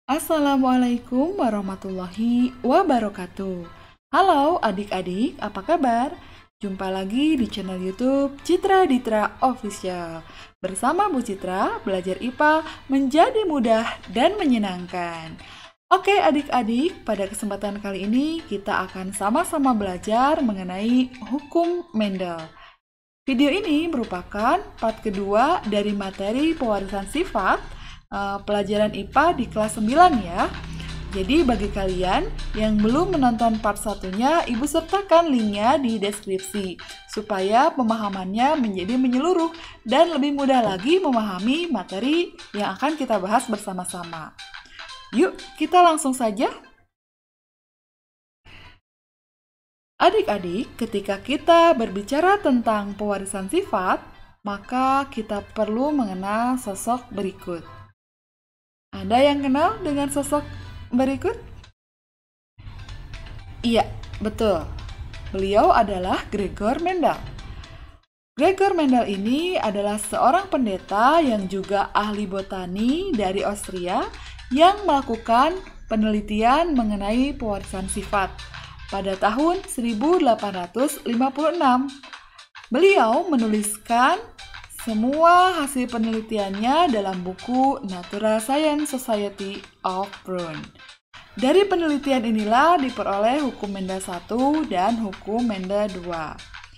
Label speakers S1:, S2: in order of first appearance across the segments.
S1: Assalamualaikum warahmatullahi wabarakatuh. Halo adik-adik, apa kabar? Jumpa lagi di channel YouTube Citra Ditra Official. Bersama Bu Citra, belajar IPA menjadi mudah dan menyenangkan. Oke adik-adik, pada kesempatan kali ini kita akan sama-sama belajar mengenai hukum Mendel. Video ini merupakan part kedua dari materi pewarisan sifat pelajaran IPA di kelas 9 ya. Jadi bagi kalian yang belum menonton part satunya, Ibu sertakan linknya di deskripsi supaya pemahamannya menjadi menyeluruh dan lebih mudah lagi memahami materi yang akan kita bahas bersama-sama. Yuk, kita langsung saja. Adik-adik, ketika kita berbicara tentang pewarisan sifat, maka kita perlu mengenal sosok berikut. Ada yang kenal dengan sosok berikut? Iya, betul. Beliau adalah Gregor Mendel. Gregor Mendel ini adalah seorang pendeta yang juga ahli botani dari Austria yang melakukan penelitian mengenai pewarisan sifat pada tahun 1856. Beliau menuliskan semua hasil penelitiannya dalam buku Natural Science Society of Bonn. Dari penelitian inilah diperoleh hukum Mendel 1 dan hukum Mendel 2.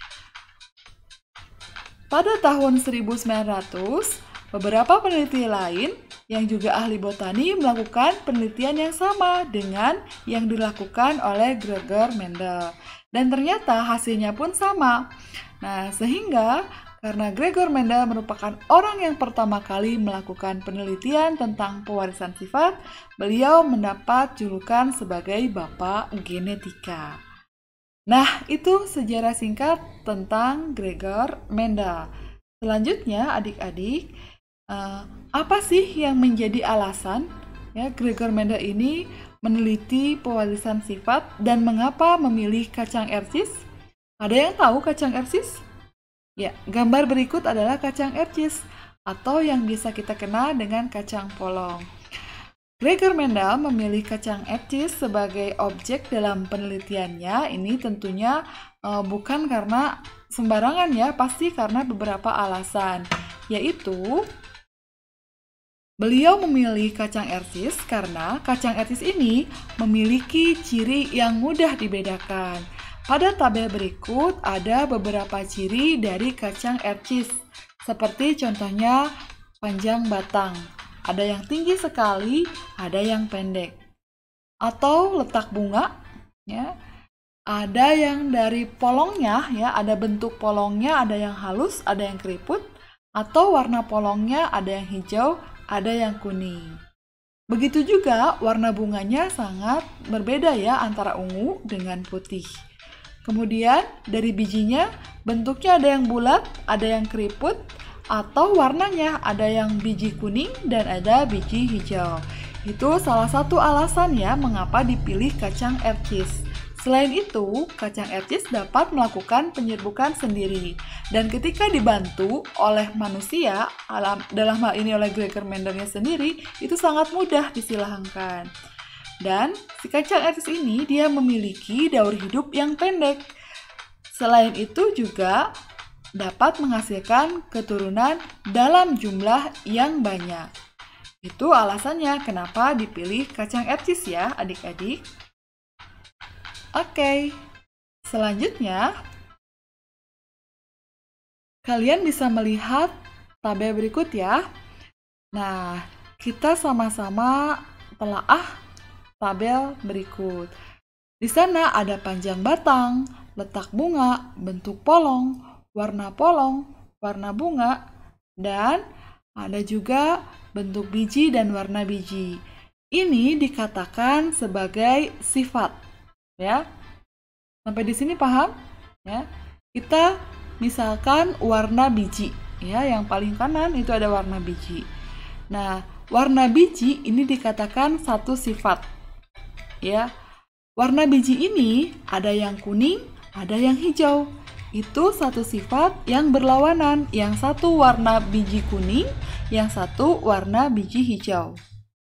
S1: Pada tahun 1900, beberapa peneliti lain yang juga ahli botani melakukan penelitian yang sama dengan yang dilakukan oleh Gregor Mendel. Dan ternyata hasilnya pun sama. Nah, sehingga karena Gregor Mendel merupakan orang yang pertama kali melakukan penelitian tentang pewarisan sifat, beliau mendapat julukan sebagai Bapak Genetika. Nah, itu sejarah singkat tentang Gregor Mendel. Selanjutnya, adik-adik, apa sih yang menjadi alasan ya Gregor Mendel ini meneliti pewarisan sifat dan mengapa memilih kacang ercis? Ada yang tahu kacang ercis? Ya, gambar berikut adalah kacang ercis atau yang bisa kita kenal dengan kacang polong. Gregor Mendel memilih kacang ercis sebagai objek dalam penelitiannya. Ini tentunya bukan karena sembarangan ya, pasti karena beberapa alasan, yaitu beliau memilih kacang ercis karena kacang ercis ini memiliki ciri yang mudah dibedakan. Pada tabel berikut ada beberapa ciri dari kacang ercis, seperti contohnya panjang batang, ada yang tinggi sekali, ada yang pendek, atau letak bunga, ya, ada yang dari polongnya, ya, ada bentuk polongnya, ada yang halus, ada yang keriput, atau warna polongnya ada yang hijau, ada yang kuning. Begitu juga warna bunganya sangat berbeda ya antara ungu dengan putih. Kemudian dari bijinya bentuknya ada yang bulat, ada yang keriput, atau warnanya ada yang biji kuning dan ada biji hijau. Itu salah satu alasan ya mengapa dipilih kacang ercis. Selain itu, kacang ercis dapat melakukan penyerbukan sendiri. Dan ketika dibantu oleh manusia, dalam hal ini oleh Gregor Mendelnya sendiri, itu sangat mudah disilangkan. Dan si kacang ercis ini dia memiliki daur hidup yang pendek. Selain itu juga dapat menghasilkan keturunan dalam jumlah yang banyak. Itu alasannya kenapa dipilih kacang ercis ya adik-adik. Oke, selanjutnya kalian bisa melihat tabel berikut ya. Nah, kita sama-sama telaah tabel berikut. Di sana ada panjang batang, letak bunga, bentuk polong, warna bunga, dan ada juga bentuk biji dan warna biji. Ini dikatakan sebagai sifat, ya. Sampai di sini paham? Ya. Kita misalkan warna biji, ya, yang paling kanan itu ada warna biji. Nah, warna biji ini dikatakan satu sifat. Ya. Warna biji ini ada yang kuning, ada yang hijau. Itu satu sifat yang berlawanan. Yang satu warna biji kuning, yang satu warna biji hijau.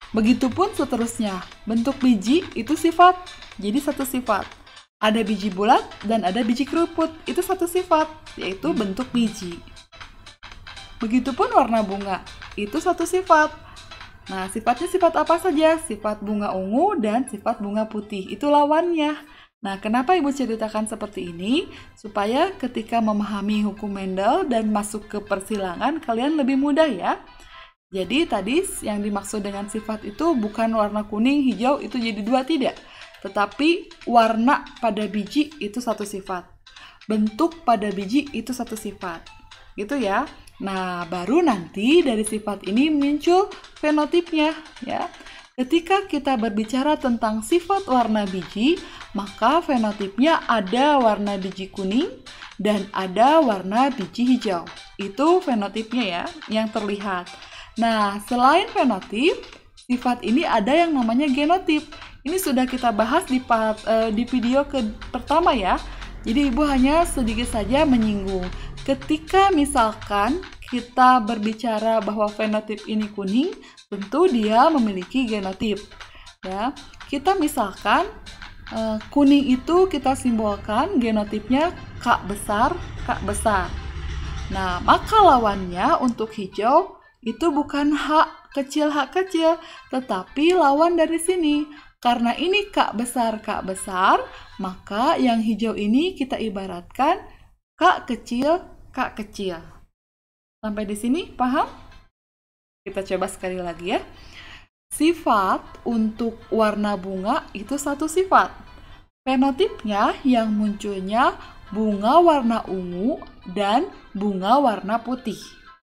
S1: Begitupun seterusnya, bentuk biji itu sifat, jadi satu sifat. Ada biji bulat dan ada biji keruput, itu satu sifat, yaitu bentuk biji. Begitupun warna bunga, itu satu sifat. Nah, sifatnya sifat apa saja? Sifat bunga ungu dan sifat bunga putih, itu lawannya. Nah, kenapa Ibu ceritakan seperti ini? Supaya ketika memahami hukum Mendel dan masuk ke persilangan, kalian lebih mudah ya. Jadi tadi yang dimaksud dengan sifat itu bukan warna kuning, hijau itu jadi dua, tidak. Tetapi warna pada biji itu satu sifat. Bentuk pada biji itu satu sifat. Gitu ya. Nah, baru nanti dari sifat ini muncul fenotipnya ya. Ketika kita berbicara tentang sifat warna biji, maka fenotipnya ada warna biji kuning dan ada warna biji hijau. Itu fenotipnya ya, yang terlihat. Nah, selain fenotip, sifat ini ada yang namanya genotip. Ini sudah kita bahas di video pertama ya. Jadi Ibu hanya sedikit saja menyinggung. Ketika misalkan kita berbicara bahwa fenotip ini kuning, tentu dia memiliki genotip. Ya, kita misalkan kuning itu kita simbolkan genotipnya K besar, K besar. Nah, maka lawannya untuk hijau itu bukan H kecil, tetapi lawan dari sini. Karena ini K besar, maka yang hijau ini kita ibaratkan K kecil. Sampai di sini paham? Kita coba sekali lagi ya. Sifat untuk warna bunga itu satu sifat. Fenotipnya yang munculnya bunga warna ungu dan bunga warna putih.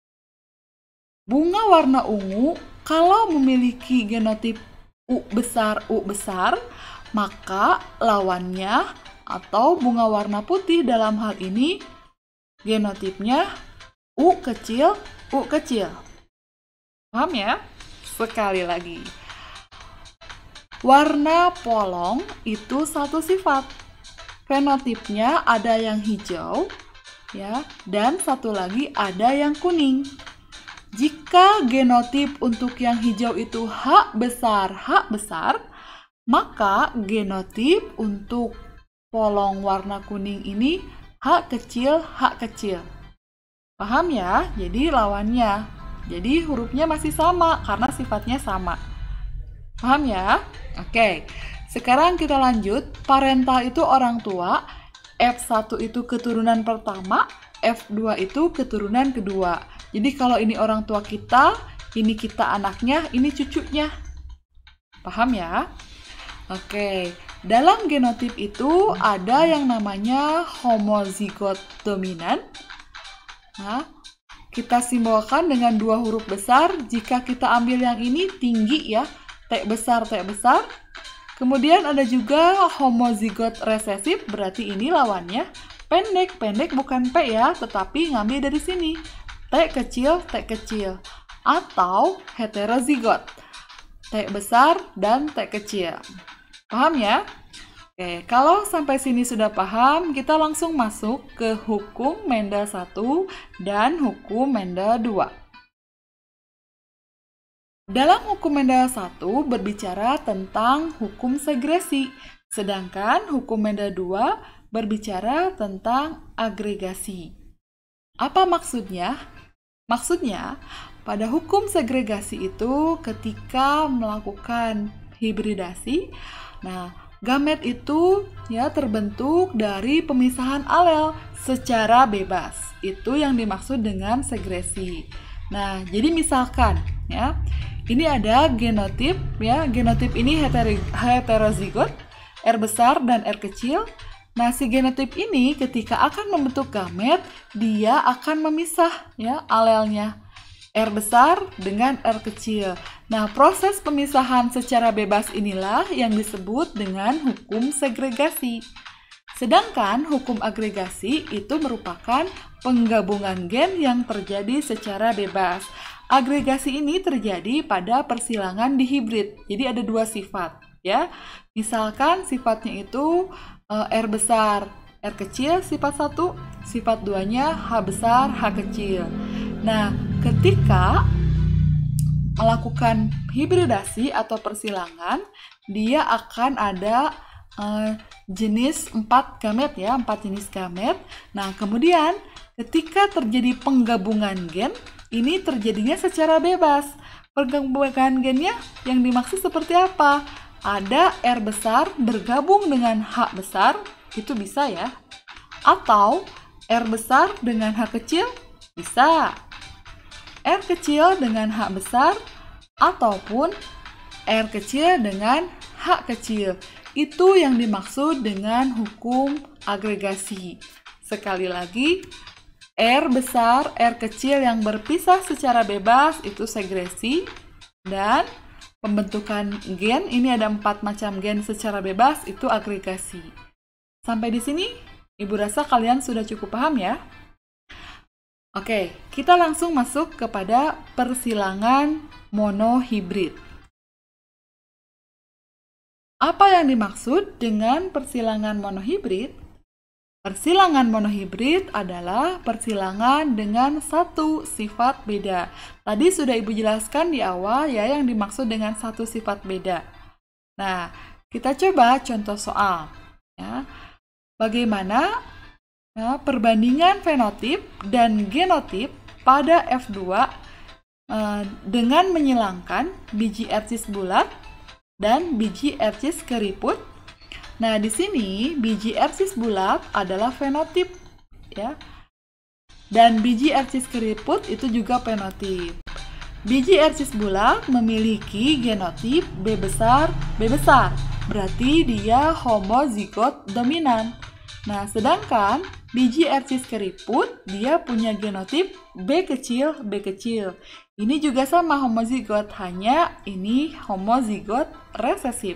S1: Bunga warna ungu kalau memiliki genotip U besar, maka lawannya atau bunga warna putih dalam hal ini genotipnya U kecil. Paham ya? Sekali lagi. Warna polong itu satu sifat. Fenotipnya ada yang hijau ya, dan satu lagi ada yang kuning. Jika genotip untuk yang hijau itu H besar, maka genotip untuk polong warna kuning ini H kecil. Paham ya? Jadi lawannya. Jadi hurufnya masih sama karena sifatnya sama. Paham ya? Oke. Sekarang kita lanjut. Parental itu orang tua, F1 itu keturunan pertama, F2 itu keturunan kedua. Jadi kalau ini orang tua kita, ini kita anaknya, ini cucunya. Paham ya? Oke. Dalam genotip itu ada yang namanya homozigot dominan. Nah, kita simbolkan dengan dua huruf besar. Jika kita ambil yang ini tinggi ya, T besar. Kemudian ada juga homozigot resesif, berarti ini lawannya pendek bukan P ya, tetapi ngambil dari sini. T kecil. Atau heterozigot. T besar dan T kecil. Paham ya? Oke, kalau sampai sini sudah paham, kita langsung masuk ke hukum Mendel 1 dan hukum Mendel 2. Dalam hukum Mendel 1 berbicara tentang hukum segresi, sedangkan hukum Mendel 2 berbicara tentang agregasi. Apa maksudnya? Maksudnya, pada hukum segregasi itu ketika melakukan hibridasi, nah, gamet itu ya terbentuk dari pemisahan alel secara bebas. Itu yang dimaksud dengan segresi. Nah, jadi misalkan ya, ini ada genotip ya, genotip ini heterozigot, R besar dan R kecil. Nah, si genotip ini ketika akan membentuk gamet, dia akan memisah ya alelnya R besar dengan R kecil. Nah, proses pemisahan secara bebas inilah yang disebut dengan hukum segregasi. Sedangkan hukum agregasi itu merupakan penggabungan gen yang terjadi secara bebas. Agregasi ini terjadi pada persilangan dihibrid. Jadi ada dua sifat ya. Misalkan sifatnya itu R besar, R kecil sifat 1, sifat 2-nya H besar, H kecil. Nah, ketika melakukan hibridasi atau persilangan, dia akan ada jenis 4 gamet ya, 4 jenis gamet. Nah, kemudian ketika terjadi penggabungan gen, ini terjadinya secara bebas. Penggabungan gennya yang dimaksud seperti apa? Ada R besar bergabung dengan H besar, itu bisa ya. Atau R besar dengan H kecil, bisa. R kecil dengan H besar, ataupun R kecil dengan H kecil. Itu yang dimaksud dengan hukum agregasi. Sekali lagi, R besar, R kecil yang berpisah secara bebas itu segresi, dan pembentukan gen, ini ada 4 macam gen secara bebas, itu agregasi. Sampai di sini, Ibu rasa kalian sudah cukup paham ya? Oke, kita langsung masuk kepada persilangan monohibrid. Apa yang dimaksud dengan persilangan monohibrid? Persilangan monohibrid adalah persilangan dengan satu sifat beda. Tadi sudah Ibu jelaskan di awal ya yang dimaksud dengan satu sifat beda. Nah, kita coba contoh soal. Ya. Bagaimana perbandingan fenotip dan genotip pada F2 dengan menyilangkan biji ercis bulat dan biji ercis keriput. Nah, di sini biji ercis bulat adalah fenotip ya. Dan biji ercis keriput itu juga fenotip. Biji ercis bulat memiliki genotip B besar, B besar. Berarti dia homozigot dominan. Nah, sedangkan biji ercis keriput dia punya genotip B kecil, B kecil. Ini juga sama homozigot, hanya ini homozigot resesif.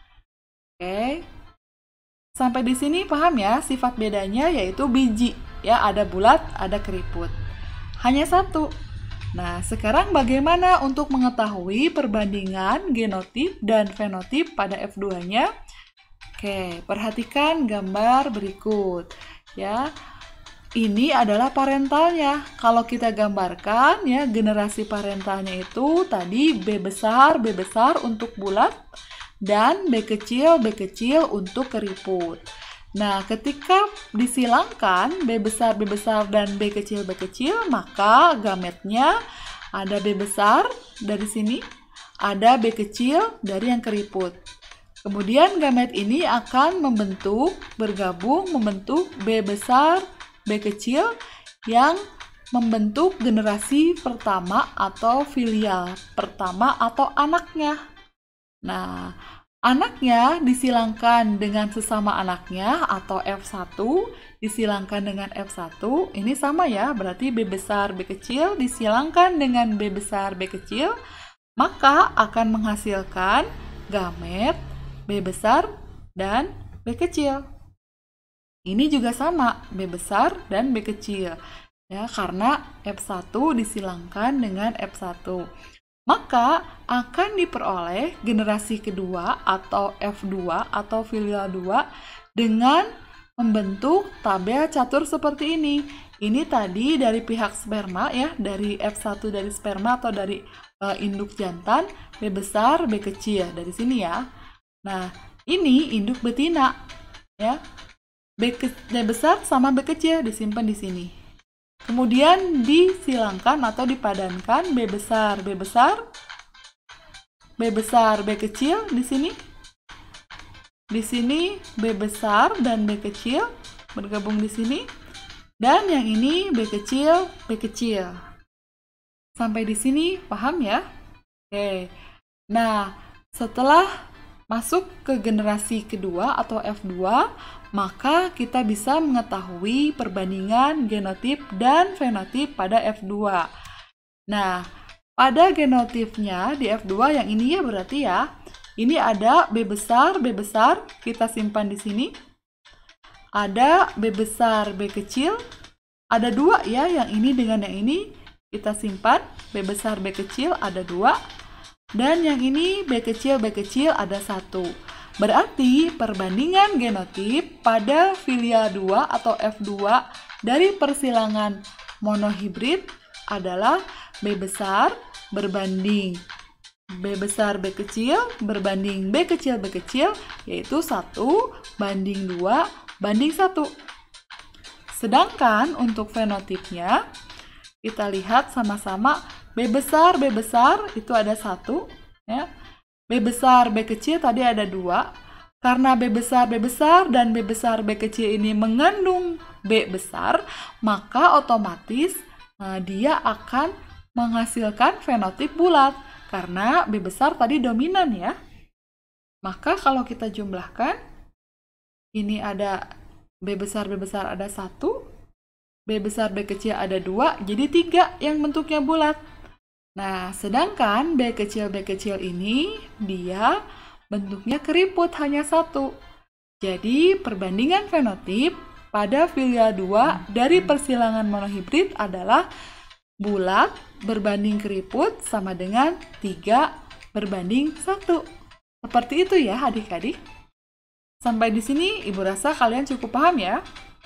S1: Oke. Sampai di sini paham ya sifat bedanya yaitu biji. Ya, ada bulat, ada keriput. Hanya satu. Nah, sekarang bagaimana untuk mengetahui perbandingan genotip dan fenotip pada F2-nya? Oke, perhatikan gambar berikut. Ya. Ini adalah parentalnya. Kalau kita gambarkan ya generasi parentalnya itu tadi B besar untuk bulat dan B kecil untuk keriput. Nah, ketika disilangkan B besar dan B kecil, maka gametnya ada B besar dari sini, ada B kecil dari yang keriput. Kemudian gamet ini akan bergabung membentuk B besar, B kecil yang membentuk generasi pertama atau filial pertama atau anaknya. Nah, anaknya disilangkan dengan sesama anaknya atau F1 disilangkan dengan F1. Ini sama ya, berarti B besar, B kecil disilangkan dengan B besar, B kecil, maka akan menghasilkan gamet B besar dan B kecil. Ini juga sama, B besar dan B kecil. Ya, karena F1 disilangkan dengan F1. Maka akan diperoleh generasi kedua atau F2 atau filial 2 dengan membentuk tabel catur seperti ini. Ini tadi dari pihak sperma ya, dari F1 dari sperma atau dari induk jantan, B besar, B kecil. Dari sini ya. Nah, ini induk betina ya. B besar sama B kecil disimpan di sini. Kemudian disilangkan atau dipadankan B besar, B kecil di sini. Di sini B besar dan B kecil bergabung di sini. Dan yang ini B kecil. Sampai di sini paham ya? Oke. Nah, setelah masuk ke generasi kedua atau F2, maka kita bisa mengetahui perbandingan genotip dan fenotip pada F2. Nah, pada genotipnya di F2 yang ini ya berarti ya, ini ada B besar, kita simpan di sini. Ada B besar, B kecil, ada 2 ya, yang ini dengan yang ini kita simpan. B besar, B kecil ada 2. Dan yang ini B kecil ada 1. Berarti perbandingan genotip pada filial 2 atau F2 dari persilangan monohibrid adalah B besar, berbanding B besar B kecil berbanding B kecil B kecil, yaitu 1 banding 2 banding 1. Sedangkan untuk fenotipnya, kita lihat sama-sama B besar itu ada 1, ya. B besar B kecil tadi ada 2. Karena B besar dan B besar B kecil ini mengandung B besar, maka otomatis dia akan menghasilkan fenotip bulat. Karena B besar tadi dominan ya. Maka kalau kita jumlahkan, ini ada B besar ada 1, B besar B kecil ada 2, jadi 3 yang bentuknya bulat. Nah, sedangkan B kecil ini dia bentuknya keriput hanya 1. Jadi perbandingan fenotip pada filial 2 dari persilangan monohibrid adalah bulat berbanding keriput sama dengan 3 berbanding 1. Seperti itu ya adik-adik. Sampai di sini Ibu rasa kalian cukup paham ya.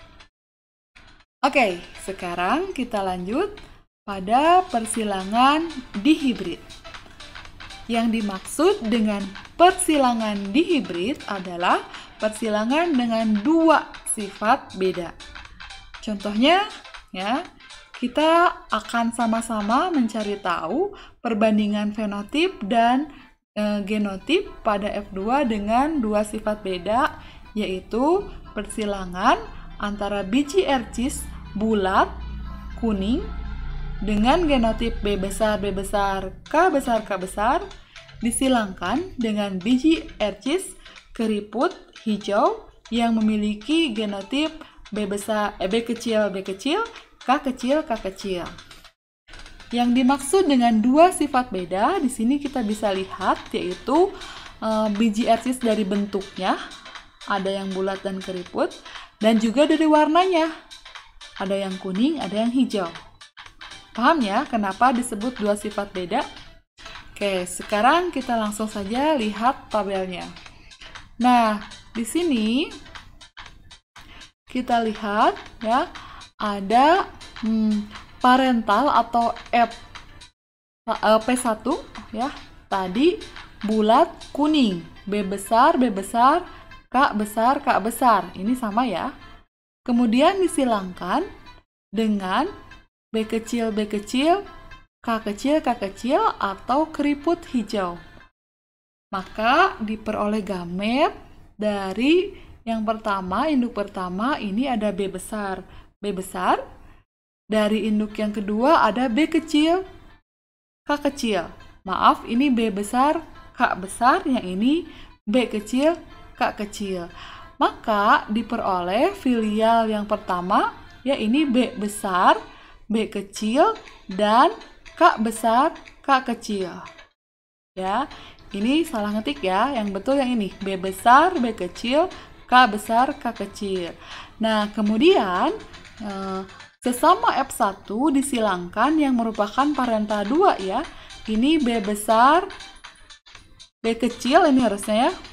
S1: Oke, sekarang kita lanjut pada persilangan dihibrid. Yang dimaksud dengan persilangan dihibrid adalah persilangan dengan 2 sifat beda. Contohnya ya, kita akan sama-sama mencari tahu perbandingan fenotip dan genotip pada F2 dengan 2 sifat beda, yaitu persilangan antara biji ercis bulat kuning dengan genotip B besar, K besar disilangkan dengan biji ercis keriput hijau yang memiliki genotip B kecil, K kecil. Yang dimaksud dengan 2 sifat beda, di sini kita bisa lihat yaitu biji ercis dari bentuknya, ada yang bulat dan keriput, dan juga dari warnanya, ada yang kuning, ada yang hijau. Paham ya kenapa disebut 2 sifat beda? Oke, sekarang kita langsung saja lihat tabelnya. Nah, di sini kita lihat ya, ada parental atau P1 ya, tadi bulat kuning, B besar, K besar. Ini sama ya. Kemudian disilangkan dengan B kecil, K kecil atau keriput hijau. Maka diperoleh gamet dari yang pertama, induk pertama ini ada B besar. Dari induk yang kedua ada B kecil, K kecil. Maaf, ini B besar, K besar, yang ini B kecil, K kecil. Maka diperoleh filial yang pertama, ya ini B besar, B kecil, dan K besar, K kecil. Ya, ini salah ngetik ya, yang betul yang ini, B besar, B kecil, K besar, K kecil. Nah, kemudian sesama F1 disilangkan yang merupakan parental 2 ya. Ini B besar, B kecil, ini harusnya ya.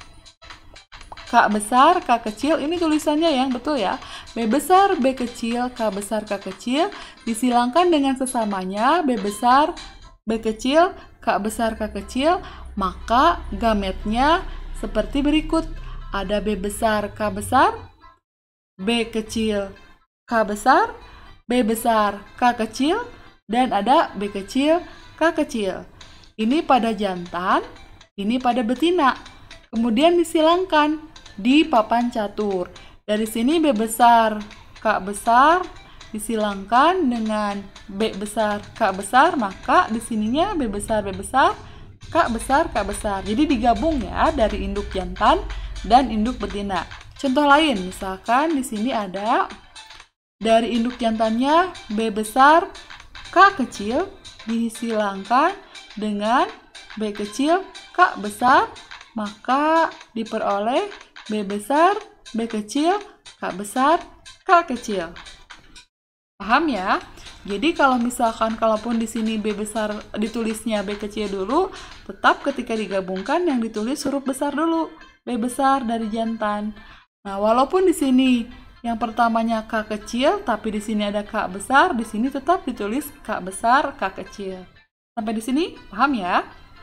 S1: K besar, K kecil, ini tulisannya yang betul ya. B besar, B kecil, K besar, K kecil, disilangkan dengan sesamanya B besar, B kecil, K besar, K kecil, maka gametnya seperti berikut. Ada B besar, K besar, B kecil, K besar, B besar, K kecil, dan ada B kecil, K kecil. Ini pada jantan, ini pada betina. Kemudian disilangkan di papan catur. Dari sini B besar, K besar disilangkan dengan B besar, K besar, maka di sininya B besar, K besar. Jadi digabung ya dari induk jantan dan induk betina. Contoh lain, misalkan di sini ada dari induk jantannya B besar, K kecil disilangkan dengan B kecil, K besar, maka diperoleh B besar, B kecil, K besar, K kecil. Paham ya? Jadi kalau misalkan kalaupun di sini B besar ditulisnya B kecil dulu, tetap ketika digabungkan yang ditulis huruf besar dulu, B besar dari jantan. Nah, walaupun di sini yang pertamanya K kecil, tapi di sini ada K besar, di sini tetap ditulis K besar, K kecil. Sampai di sini paham ya?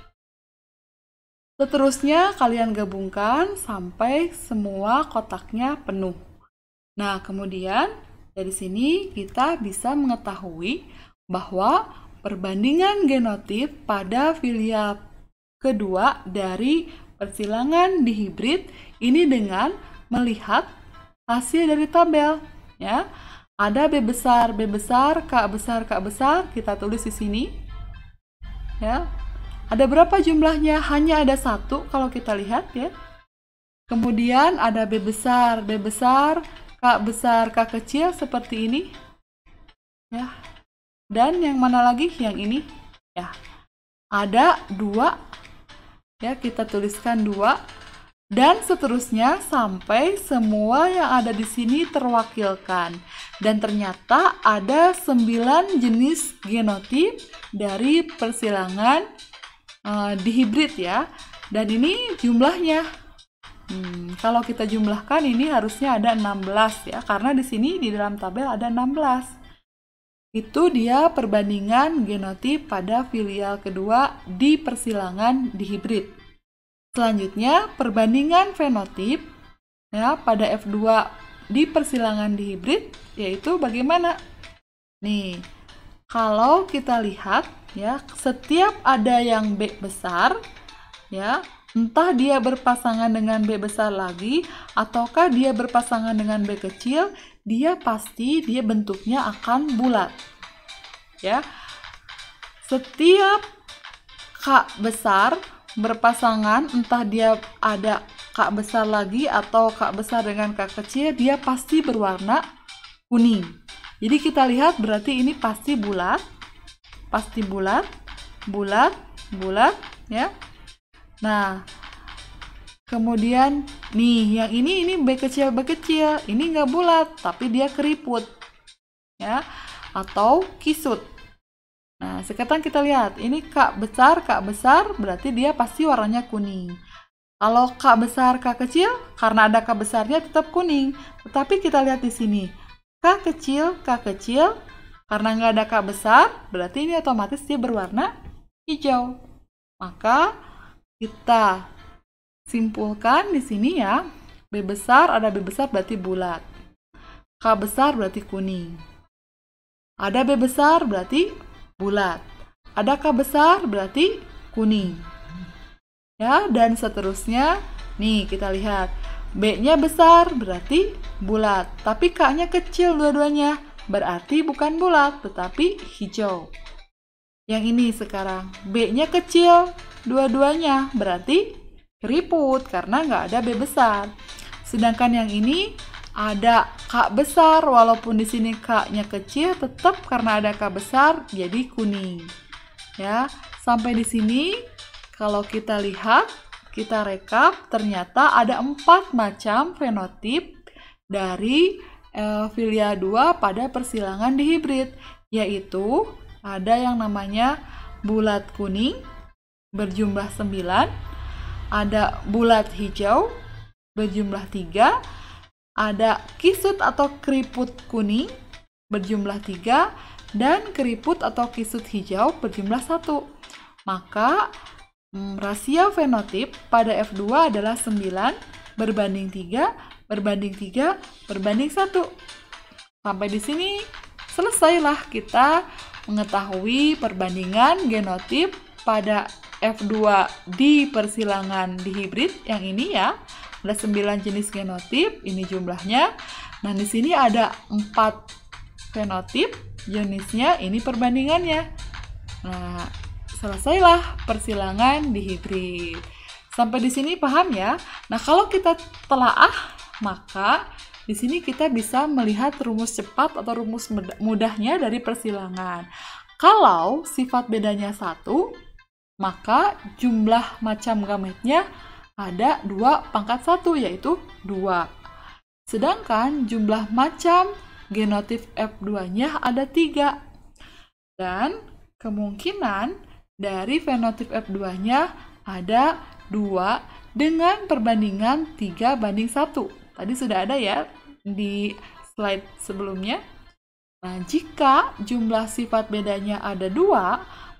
S1: Seterusnya kalian gabungkan sampai semua kotaknya penuh. Nah, kemudian dari sini kita bisa mengetahui bahwa perbandingan genotip pada filia kedua dari persilangan dihibrid ini dengan melihat hasil dari tabel, ya. Ada B besar, K besar, K besar, kita tulis di sini. Ya. Ada berapa jumlahnya? Hanya ada satu kalau kita lihat ya. Kemudian ada B besar, K besar, K kecil seperti ini. Ya. Dan yang mana lagi? Yang ini. Ya. Ada 2. Ya, kita tuliskan 2. Dan seterusnya sampai semua yang ada di sini terwakilkan. Dan ternyata ada 9 jenis genotip dari persilangan dihibrid ya. Dan ini jumlahnya. Kalau kita jumlahkan ini harusnya ada 16 ya. Karena di sini di dalam tabel ada 16. Itu dia perbandingan genotip pada filial kedua di persilangan dihibrid. Selanjutnya, perbandingan fenotip ya pada F2 di persilangan dihibrid yaitu bagaimana? Nih, kalau kita lihat ya, setiap ada yang B besar ya, entah dia berpasangan dengan B besar lagi ataukah dia berpasangan dengan B kecil, dia bentuknya akan bulat. Ya. Setiap K besar berpasangan, entah dia ada K besar lagi atau K besar dengan K kecil, dia pasti berwarna kuning. Jadi kita lihat berarti ini pasti bulat, bulat ya. Nah, kemudian nih yang ini B kecil, ini nggak bulat tapi dia keriput ya, atau kisut. Nah, sekarang kita lihat, ini K besar berarti dia pasti warnanya kuning. Kalau K besar, K kecil, karena ada K besarnya tetap kuning. Tetapi kita lihat di sini, K kecil, karena nggak ada K besar, berarti ini otomatis dia berwarna hijau. Maka kita simpulkan di sini ya, B besar, ada B besar berarti bulat. K besar berarti kuning. Ada B besar berarti bulat. Ada K besar berarti kuning. Ya, dan seterusnya. Nih, kita lihat. B-nya besar berarti bulat, tapi K-nya kecil dua-duanya. Berarti bukan bulat, tetapi hijau. Yang ini sekarang. B-nya kecil dua-duanya, berarti keriput karena nggak ada B besar. Sedangkan yang ini ada K besar, walaupun di sini K-nya kecil, tetap karena ada K besar jadi kuning. Ya, sampai di sini kalau kita lihat, kita rekap, ternyata ada 4 macam fenotip dari filia 2 pada persilangan dihibrid, yaitu ada yang namanya bulat kuning berjumlah 9, ada bulat hijau berjumlah 3, ada kisut atau keriput kuning berjumlah 3, dan keriput atau kisut hijau berjumlah 1. Maka rasio fenotip pada F2 adalah 9 berbanding 3 berbanding 1. Sampai di sini selesailah kita mengetahui perbandingan genotip pada F2 di persilangan dihibrid yang ini ya. Ada 9 jenis genotip, ini jumlahnya. Nah, di sini ada 4 fenotip jenisnya, ini perbandingannya. Nah, selesailah persilangan dihibrid. Sampai di sini paham ya? Nah, kalau kita telaah, maka di sini kita bisa melihat rumus cepat atau rumus mudahnya dari persilangan. Kalau sifat bedanya 1, maka jumlah macam gametnya ada 2 pangkat 1, yaitu 2. Sedangkan jumlah macam genotip F2-nya ada 3. Dan kemungkinan dari fenotip F2-nya ada 2 dengan perbandingan 3 banding 1. Tadi sudah ada ya di slide sebelumnya. Nah, jika jumlah sifat bedanya ada 2,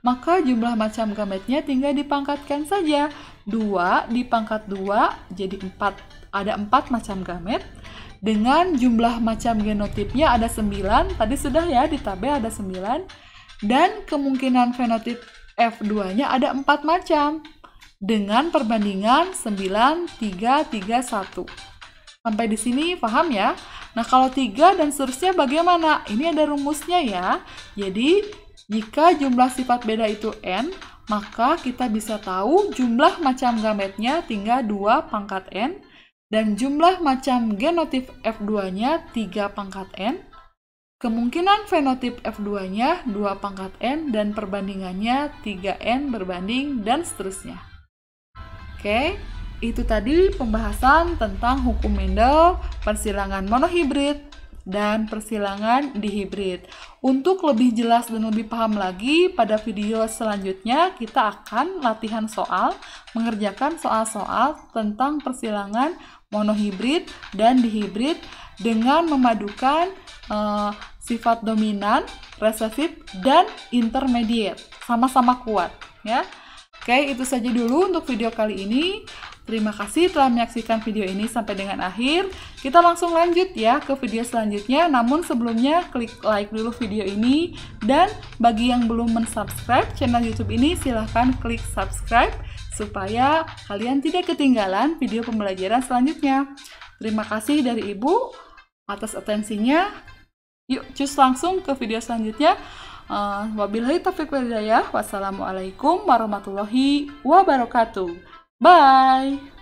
S1: maka jumlah macam gametnya tinggal dipangkatkan saja. 2 dipangkat 2 jadi 4. Ada 4 macam gamet. Dengan jumlah macam genotipnya ada 9. Tadi sudah ya di tabel ada 9. Dan kemungkinan fenotip F2-nya ada 4 macam. Dengan perbandingan 9, 3, 3, 1. Sampai di sini paham ya? Nah, kalau 3 dan seterusnya bagaimana? Ini ada rumusnya ya. Jadi, jika jumlah sifat beda itu n, maka kita bisa tahu jumlah macam gametnya tinggal 2 pangkat n, dan jumlah macam genotip F2-nya 3 pangkat n. Kemungkinan fenotip F2-nya 2 pangkat n, dan perbandingannya 3n berbanding, dan seterusnya. Oke. Itu tadi pembahasan tentang hukum Mendel, persilangan monohibrid, dan persilangan dihibrid. Untuk lebih jelas dan lebih paham lagi, pada video selanjutnya kita akan latihan soal, mengerjakan soal-soal tentang persilangan monohibrid dan dihibrid dengan memadukan sifat dominan, resesif, dan intermediate. Sama-sama kuat, ya. Oke, itu saja dulu untuk video kali ini. Terima kasih telah menyaksikan video ini sampai dengan akhir. Kita langsung lanjut ya ke video selanjutnya. Namun sebelumnya klik like dulu video ini. Dan bagi yang belum mensubscribe channel YouTube ini, silahkan klik subscribe supaya kalian tidak ketinggalan video pembelajaran selanjutnya. Terima kasih dari Ibu atas atensinya. Yuk, cus langsung ke video selanjutnya. Wabillahi taufiq wal hidayah. Wassalamualaikum warahmatullahi wabarakatuh. Bye!